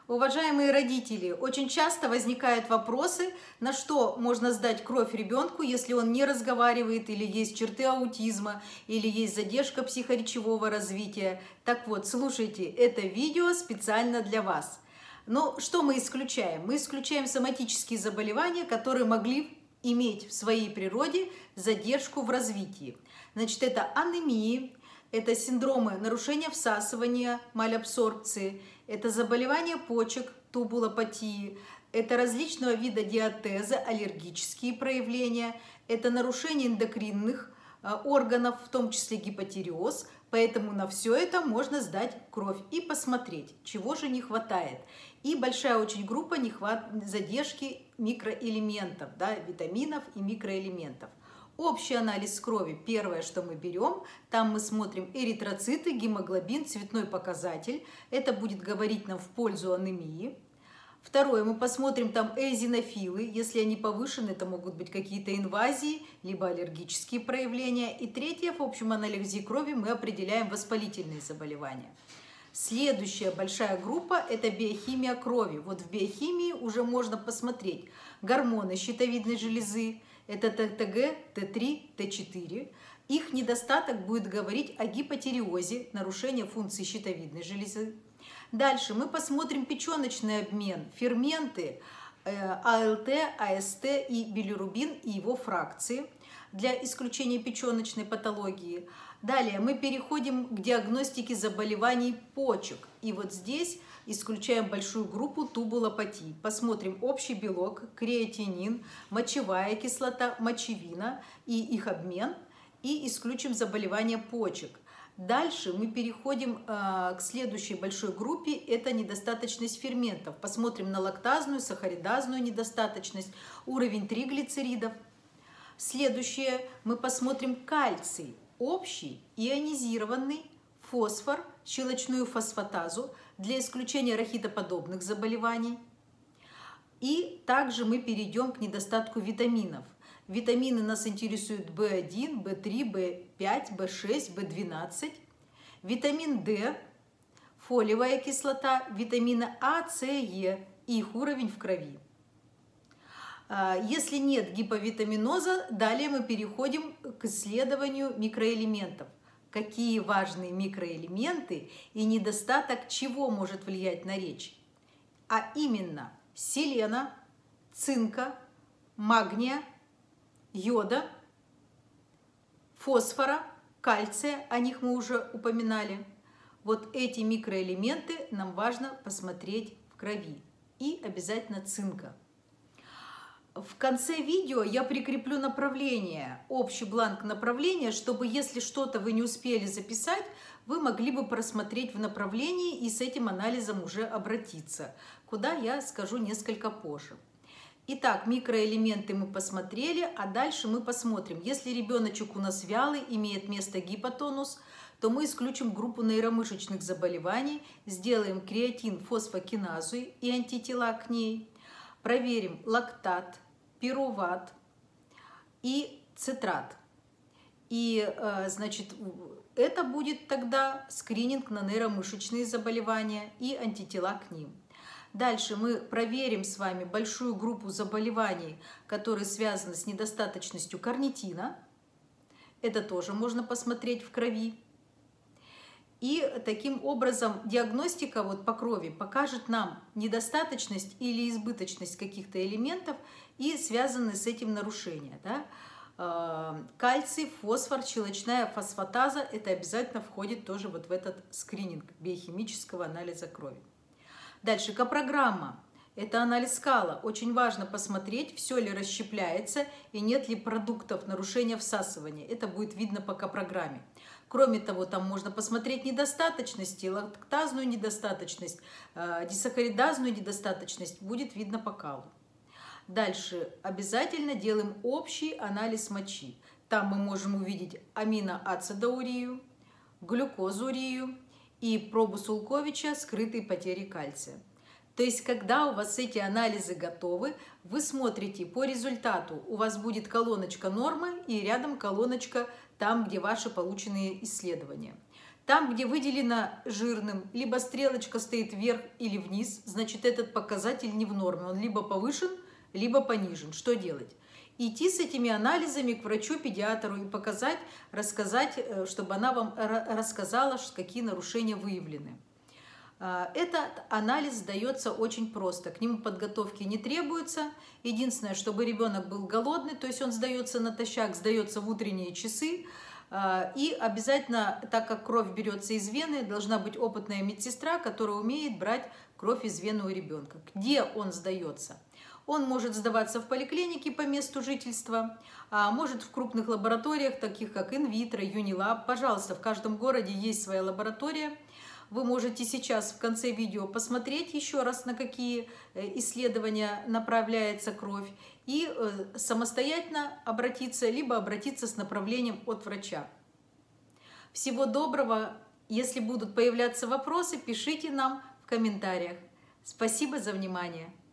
Уважаемые родители, очень часто возникают вопросы, на что можно сдать кровь ребенку, если он не разговаривает, или есть черты аутизма, или есть задержка психоречевого развития. Так вот, слушайте, это видео специально для вас. Но что мы исключаем? Мы исключаем соматические заболевания, которые могли иметь в своей природе задержку в развитии. Значит, это анемии, это синдромы нарушения всасывания, малябсорбции, это заболевания почек, тубулопатии, это различного вида диатеза, аллергические проявления, это нарушение эндокринных органов, в том числе гипотиреоз. Поэтому на все это можно сдать кровь и посмотреть, чего же не хватает. И большая очень группа задержки микроэлементов, да, витаминов и микроэлементов. Общий анализ крови, первое, что мы берем, там мы смотрим эритроциты, гемоглобин, цветной показатель. Это будет говорить нам в пользу анемии. Второе, мы посмотрим там эозинофилы, если они повышены, это могут быть какие-то инвазии, либо аллергические проявления. И третье, в общем анализе крови мы определяем воспалительные заболевания. Следующая большая группа – это биохимия крови. Вот в биохимии уже можно посмотреть гормоны щитовидной железы, это ТТГ, Т3, Т4. Их недостаток будет говорить о гипотиреозе, нарушении функции щитовидной железы. Дальше мы посмотрим печеночный обмен, ферменты АЛТ, АСТ и билирубин и его фракции для исключения печеночной патологии. Далее мы переходим к диагностике заболеваний почек. И вот здесь исключаем большую группу тубулопатий. Посмотрим общий белок, креатинин, мочевая кислота, мочевина и их обмен. И исключим заболевания почек. Дальше мы переходим к следующей большой группе. Это недостаточность ферментов. Посмотрим на лактазную, сахаридазную недостаточность, уровень триглицеридов. Следующее мы посмотрим кальций. Общий, ионизированный, фосфор, щелочную фосфатазу для исключения рахитоподобных заболеваний. И также мы перейдем к недостатку витаминов. Витамины нас интересуют В1, В3, В5, В6, В12. Витамин D, фолиевая кислота, витамины А, С, Е и их уровень в крови. Если нет гиповитаминоза, далее мы переходим к исследованию микроэлементов. Какие важные микроэлементы и недостаток чего может влиять на речь? А именно селена, цинка, магния, йода, фосфора, кальция, о них мы уже упоминали. Вот эти микроэлементы нам важно посмотреть в крови. И обязательно цинка. В конце видео я прикреплю направление, общий бланк направления, чтобы, если что-то вы не успели записать, вы могли бы просмотреть в направлении и с этим анализом уже обратиться, куда я скажу несколько позже. Итак, микроэлементы мы посмотрели, а дальше мы посмотрим. Если ребеночек у нас вялый, имеет место гипотонус, то мы исключим группу нейромышечных заболеваний, сделаем креатин, фосфокиназу и антитела к ней, проверим лактат, пируват и цитрат. И, значит, это будет тогда скрининг на нейромышечные заболевания и антитела к ним. Дальше мы проверим с вами большую группу заболеваний, которые связаны с недостаточностью карнитина. Это тоже можно посмотреть в крови. И таким образом диагностика вот по крови покажет нам недостаточность или избыточность каких-то элементов и связанные с этим нарушения. Да? Кальций, фосфор, щелочная фосфатаза – это обязательно входит тоже вот в этот скрининг биохимического анализа крови. Дальше капрограмма. Это анализ кала. Очень важно посмотреть, все ли расщепляется и нет ли продуктов нарушения всасывания. Это будет видно по капрограмме. Кроме того, там можно посмотреть недостаточности, лактазную недостаточность, дисахаридазную недостаточность. Будет видно по калу. Дальше обязательно делаем общий анализ мочи. Там мы можем увидеть аминоацидоурию, глюкозурию и пробу Сулковича скрытой потери кальция. То есть, когда у вас эти анализы готовы, вы смотрите по результату. У вас будет колоночка нормы и рядом колоночка там, где ваши полученные исследования. Там, где выделено жирным, либо стрелочка стоит вверх или вниз, значит, этот показатель не в норме. Он либо повышен, либо понижен. Что делать? Идти с этими анализами к врачу-педиатру и показать, рассказать, чтобы она вам рассказала, какие нарушения выявлены. Этот анализ сдается очень просто. К нему подготовки не требуется. Единственное, чтобы ребенок был голодный, то есть он сдается натощак, сдается в утренние часы. И обязательно, так как кровь берется из вены, должна быть опытная медсестра, которая умеет брать кровь из вены у ребенка. Где он сдается? Он может сдаваться в поликлинике по месту жительства, а может в крупных лабораториях, таких как инвитро, Юнилаб. Пожалуйста, в каждом городе есть своя лаборатория. Вы можете сейчас в конце видео посмотреть еще раз, на какие исследования направляется кровь, и самостоятельно обратиться, либо обратиться с направлением от врача. Всего доброго! Если будут появляться вопросы, пишите нам в комментариях. Спасибо за внимание!